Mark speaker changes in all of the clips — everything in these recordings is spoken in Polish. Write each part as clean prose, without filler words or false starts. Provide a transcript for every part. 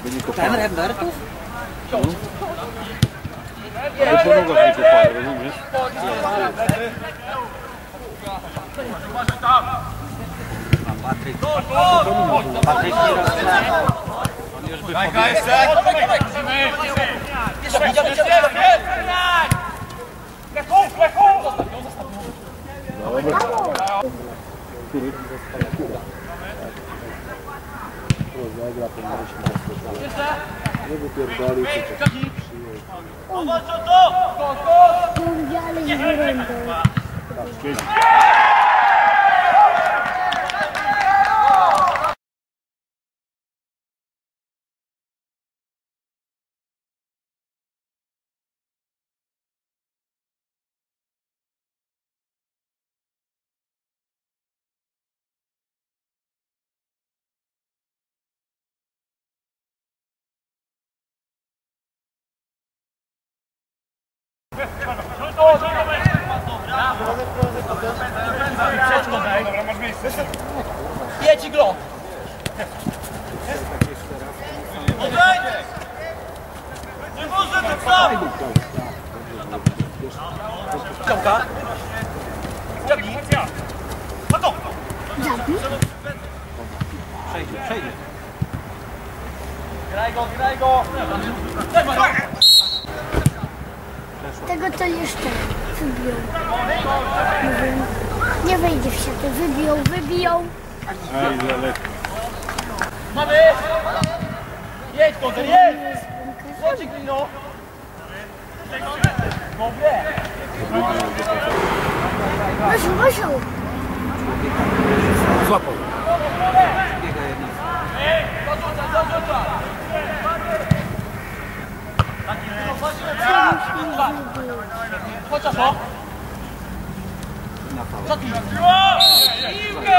Speaker 1: Trener Ebertów?
Speaker 2: Ale po nogach nie kopali, rozumiesz?
Speaker 1: Patryk. Patryk on już by
Speaker 2: Nie wypierdolił,
Speaker 3: Jedź go! Nie może to sam! Ciąga! Ciągnij! A to!
Speaker 1: przejdzie.
Speaker 3: Graj go!
Speaker 4: Tego to jeszcze wybiją. Nie wejdzie w siatę. Wybiją.
Speaker 2: Aj, daleko.
Speaker 3: Mamy! Jedź go, jedź! Chodź, Glino! Dobre!
Speaker 4: Weszł.
Speaker 2: Złapał.
Speaker 1: Biega jedna.
Speaker 3: Zarzuca! Chociaż to! Co ty? Piłkę!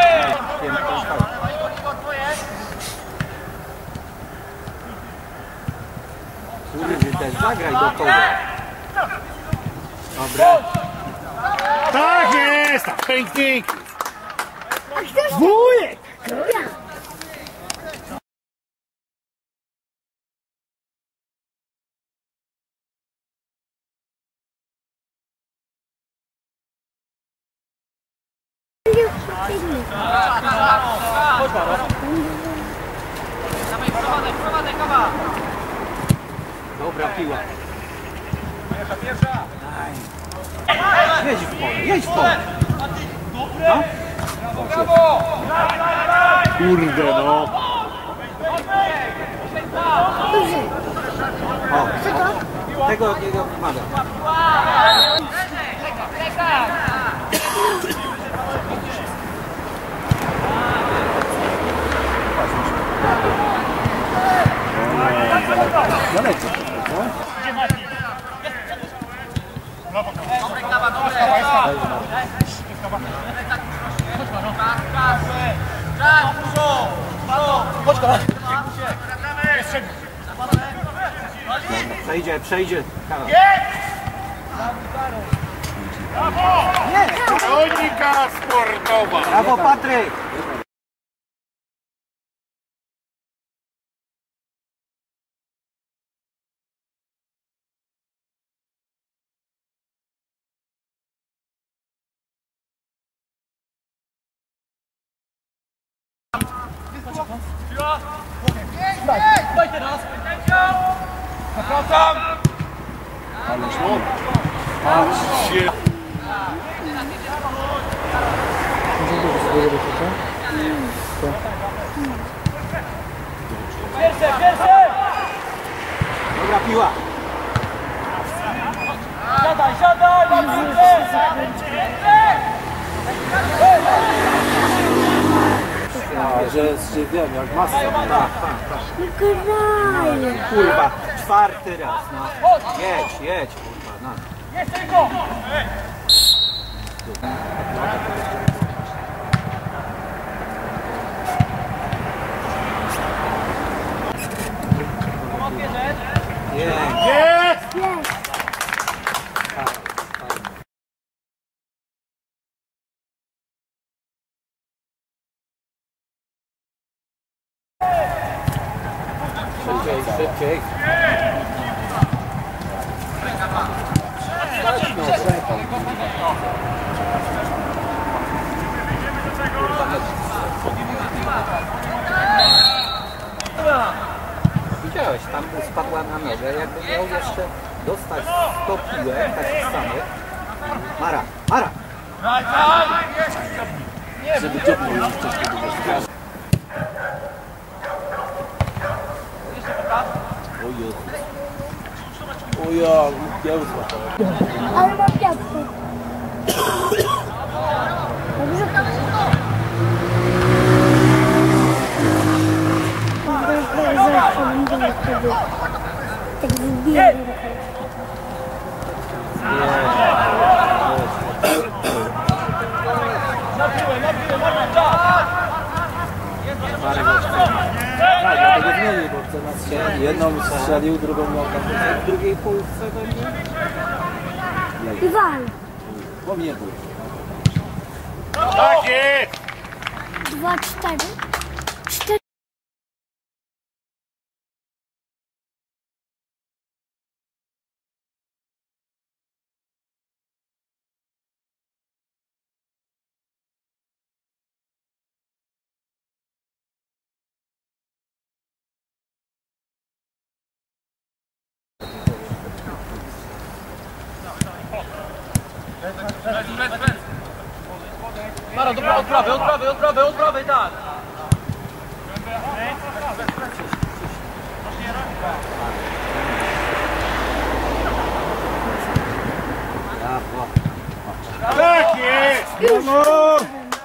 Speaker 1: Kurde, zagraj do kogo. Dobra.
Speaker 2: Tak jest! Pięknie! Wujek!
Speaker 1: Dobra piła. Jedź w pole. No?
Speaker 2: Kurde no!
Speaker 1: O, tego od niego wymaga.
Speaker 2: Daleko.
Speaker 1: Przejdzie.
Speaker 2: Kronika sportowa!
Speaker 1: Brawo, Patryk!
Speaker 3: Daj teraz! Zapraszam!
Speaker 2: Ale szło! Patrzcie!
Speaker 3: Pierwsze!
Speaker 1: Dobra piła.
Speaker 3: Siadaj! Mam piłkę!
Speaker 1: Że zżywiam jak masę.
Speaker 4: Graj.
Speaker 1: Kurwa, czwarty raz, no. Jedź, kurwa, no.
Speaker 3: Jest tylko!
Speaker 2: Jest!
Speaker 1: Szybciej, szybciej. Widziałeś, tam spadła na nogę, jakby miał jeszcze dostać 100 piłek takich samych. Mara, Mara!
Speaker 2: Żeby dziobnął wcześniej do nas. O Jezu. O ja, kiełza.
Speaker 4: Ale ma piasku. Dobrze. Tak wybija.
Speaker 1: Tak, dlatego zmienił, bo chce nas strzelić. Jedną strzelił, drugą nogą. W drugiej połówce będzie.
Speaker 4: I wal.
Speaker 1: Bo mnie był.
Speaker 2: Tak jest!
Speaker 4: 2, 4. 4.
Speaker 3: Maro, dobra, od prawej, tak.
Speaker 2: Tak jest! No!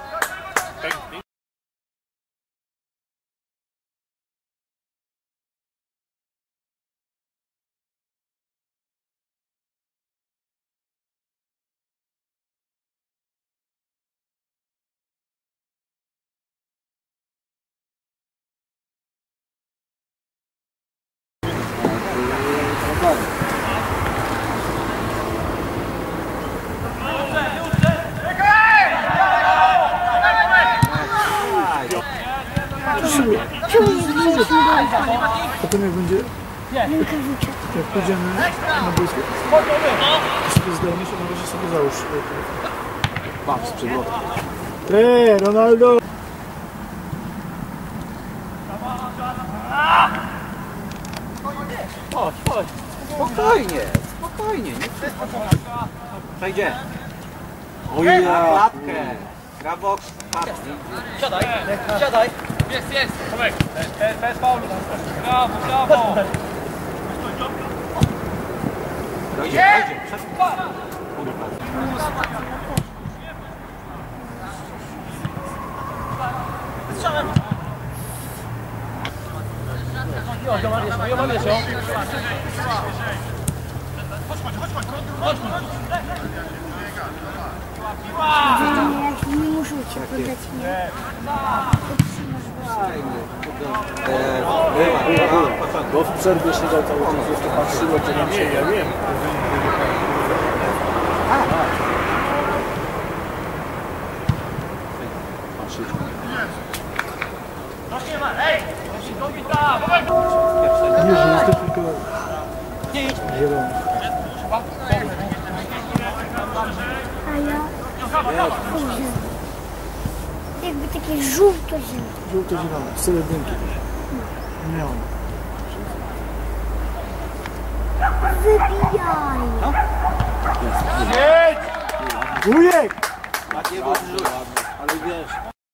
Speaker 5: Potem jak będzie, jak pójdziemy na boisko, to sobie zdejmiesz, a na razie sobie załóż.
Speaker 2: Patrz, z przewrotu.
Speaker 5: Ronaldo!
Speaker 1: Chodź, chodź. Spokojnie, spokojnie. Nie wszystko. Przejdzie.
Speaker 2: Ojej!
Speaker 1: Na klatkę. Brawo.
Speaker 3: Siadaj, siadaj. Jest. Tomek. Bez faulu. Brawo.
Speaker 1: Dojdzie.
Speaker 3: Jomanesio.
Speaker 4: Jak nie muszę cię podać, nie?
Speaker 5: Bo w przerwie siedział cały czas, jeszcze patrzyło, czy nam się...
Speaker 2: Nie, ja wiem.
Speaker 5: Nie, że jest to tylko zielony.
Speaker 4: A ja? Kurde. Jakby takie żółto-zielone.
Speaker 5: Żółto-zielony, z celedynki. Nie on.
Speaker 4: Wybijaj.
Speaker 2: Jedź!
Speaker 5: Wujek!
Speaker 2: Ale wiesz...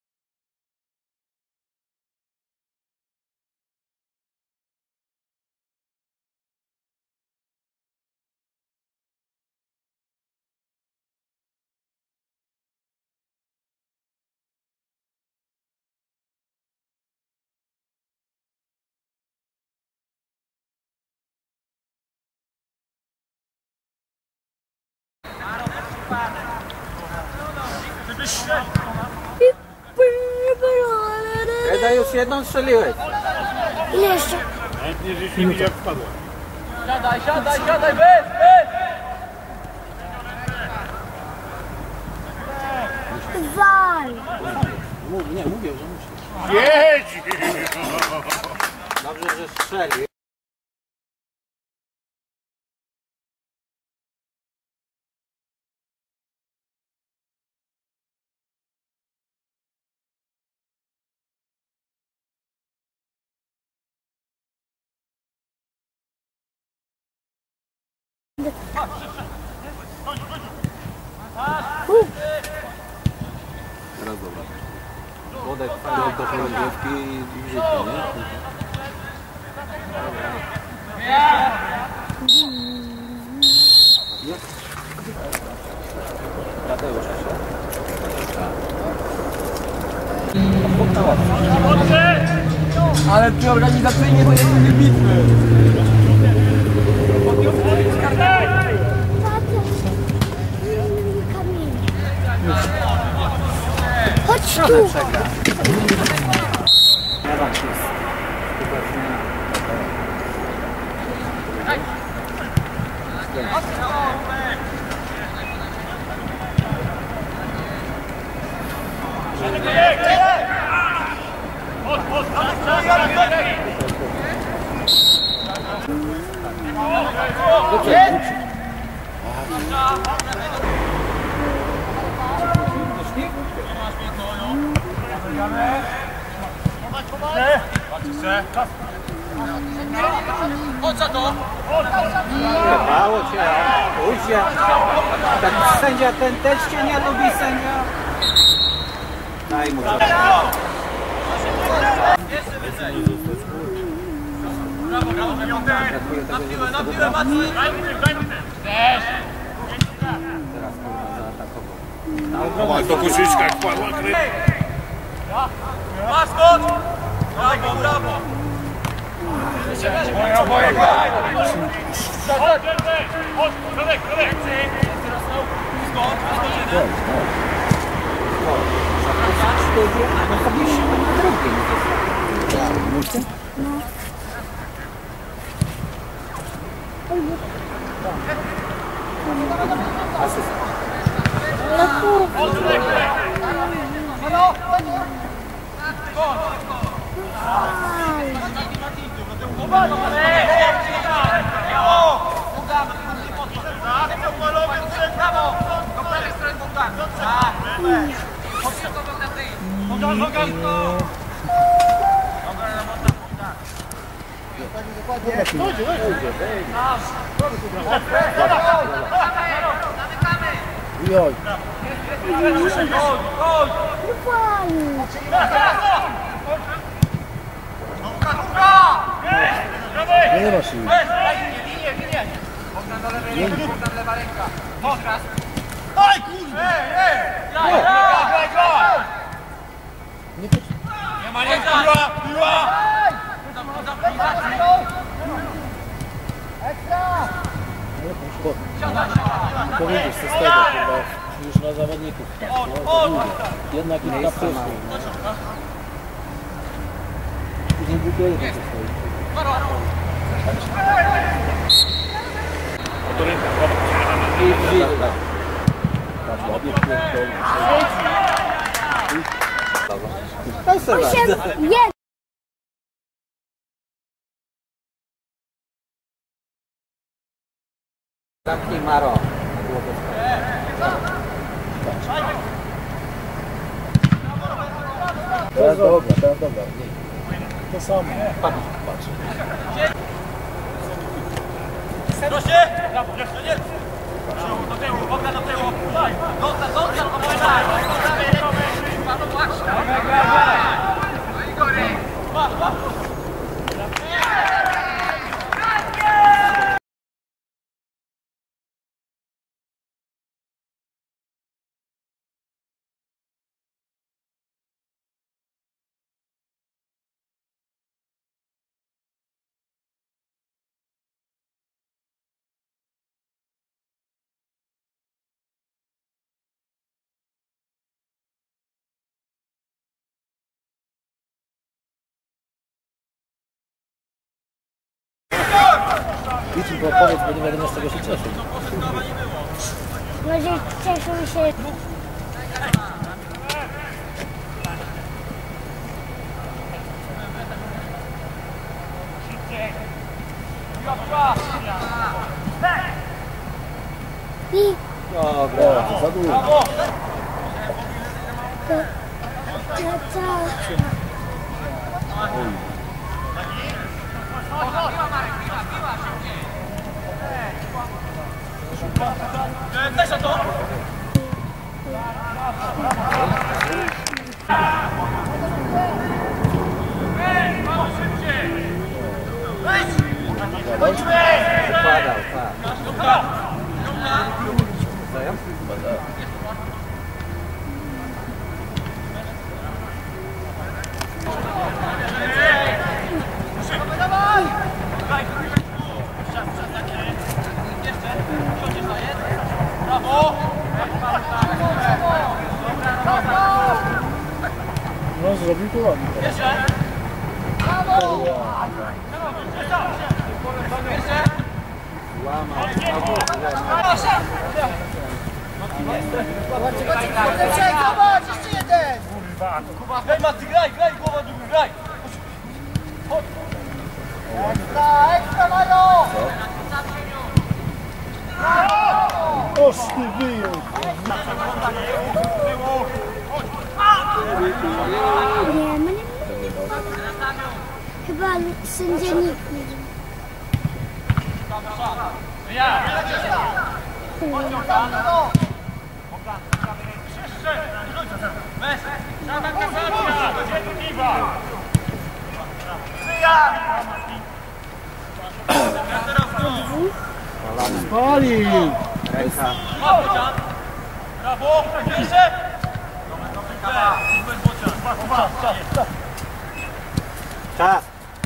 Speaker 1: Eda, już jedną strzeliłeś.
Speaker 4: Ile jeszcze?
Speaker 2: Chętnie żeś nie widział jak wpadła.
Speaker 3: Siadaj, bez.
Speaker 4: Wal.
Speaker 2: Nie, mówię, że musi. Jedź!
Speaker 1: Dobrze, że strzelił.
Speaker 2: Teraz dobra.
Speaker 1: Wodek
Speaker 2: Do chorągiewki i brzydko, nie?
Speaker 1: Tadeusz.
Speaker 3: Ale ty organizacyjnie to jest wybitny.
Speaker 4: Chodź tu!
Speaker 1: Ja wam się Mało cię, ujdzie. Tak sędzia ten też cię nie lubi, sędzia. Daj mu to. Brakuje tego, żeby z tego brać. Teraz kurwa zaatakował.
Speaker 2: To koszyczka jak padła krew.
Speaker 3: Maskot! Brawo, brawo! Oboje graj! Chodź, Rodek, Rodek!
Speaker 2: Nie ma siły.
Speaker 3: Aj, kurde! Nie ma nie piła! Piła!
Speaker 2: Powiedzieć co z tego, chyba już na zawodników. Jednak ich na prostu. Później bukieli to stoi.
Speaker 4: Jest!
Speaker 1: Zamknij Maro.
Speaker 2: Teraz dobra, teraz dobra.
Speaker 5: To samo.
Speaker 3: Proszę! Brawo, jeszcze nie! Do tyłu, okna do tyłu! Dobrze, to może tak! No właśnie! No i gory!
Speaker 2: Idź mi powiedz, bo nie wiadomo z czego się cieszyć.
Speaker 4: Może cieszą się. I
Speaker 2: Dobra, to za długo.
Speaker 4: tata.
Speaker 3: Też o to!
Speaker 1: Układał, tak. Co ja?
Speaker 2: No zrobił to ładnie.
Speaker 3: Zobacz, jeszcze jeden! Kurwa, graj Maty, graj, głowa do góry, graj! Ekstra, Mario!
Speaker 2: Oż ty wyjął.
Speaker 4: Nie. Chyba sędzia nikt nie zrobił.
Speaker 2: Spalił!
Speaker 1: Ręka.
Speaker 3: Brawo! Jeszcze!
Speaker 1: Czas.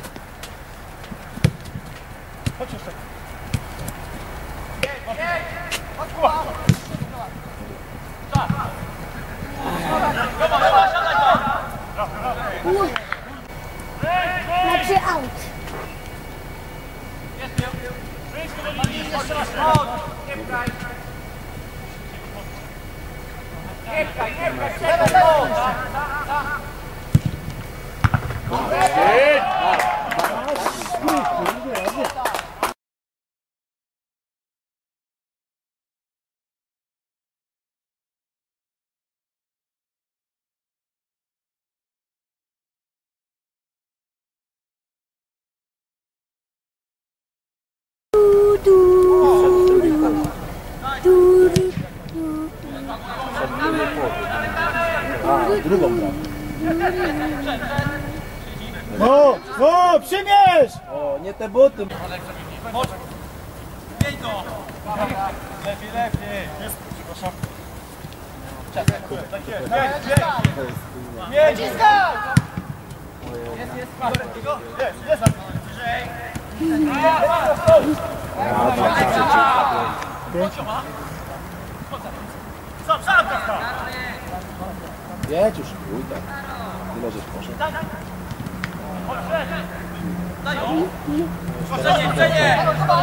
Speaker 4: Znaczy out.
Speaker 2: Drugą bramę. No, no, przymierz! O, nie te buty.
Speaker 3: Miej to! Lepiej. Przepraszam. Tak jest. Nie, ciskaj! Jest. Sam, Kaska!
Speaker 2: Jedź już, chuj tak. Tyle żeś poszedł.
Speaker 3: Przejdzie!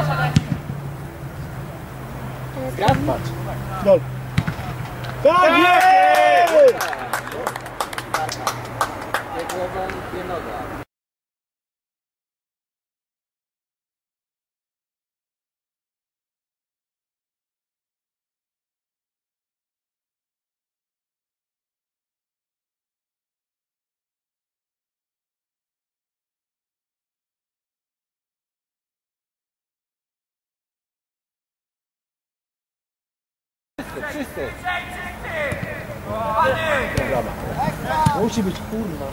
Speaker 2: Zgadł, patrz. Gol. Tak jest!
Speaker 1: Nie głowa, nie noga. Wszyscy.
Speaker 2: Musi być kurwa.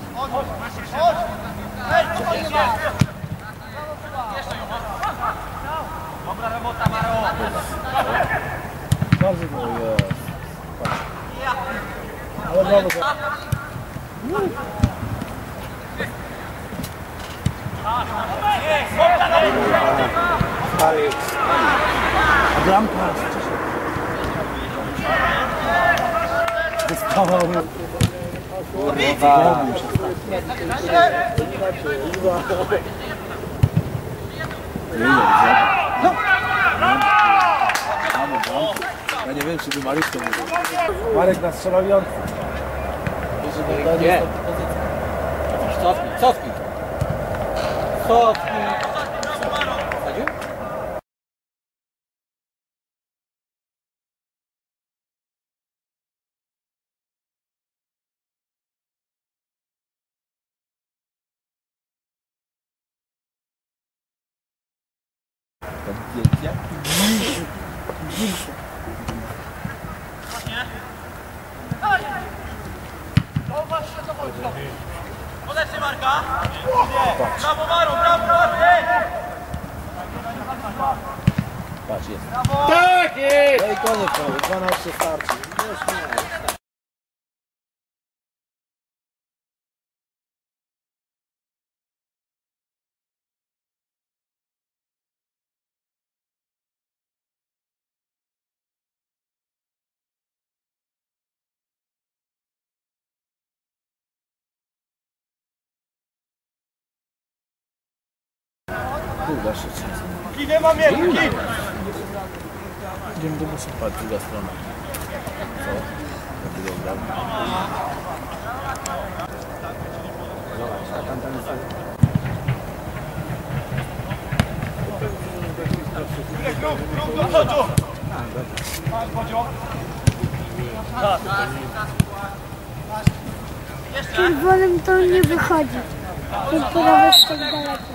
Speaker 3: Dobra robota, Maro!
Speaker 2: Bardzo to jest. Patrz. Ale brawo.
Speaker 1: Spalił.
Speaker 2: A bramka. Wystawał.
Speaker 1: Kurwa.
Speaker 2: Ja nie wiem, czy by Marek to mówił. Marek nas strzelał jątkę.
Speaker 1: Nie. Cofnij. Cofnij.
Speaker 3: Podejdźcie Marka! Brawo Maru, brawo Maru!
Speaker 2: Patrz, jest.
Speaker 5: Tak jest!
Speaker 2: No i koniec, 12 starczy. Już nie. Kurwa, jeszcze trzeba.
Speaker 3: Nie ma miękki!
Speaker 5: Idziemy do busa.
Speaker 2: Patrz, druga strona. Co? To wygląda.
Speaker 4: Czerwonym to nie wychodzi. Ten prawy jest tak daleko.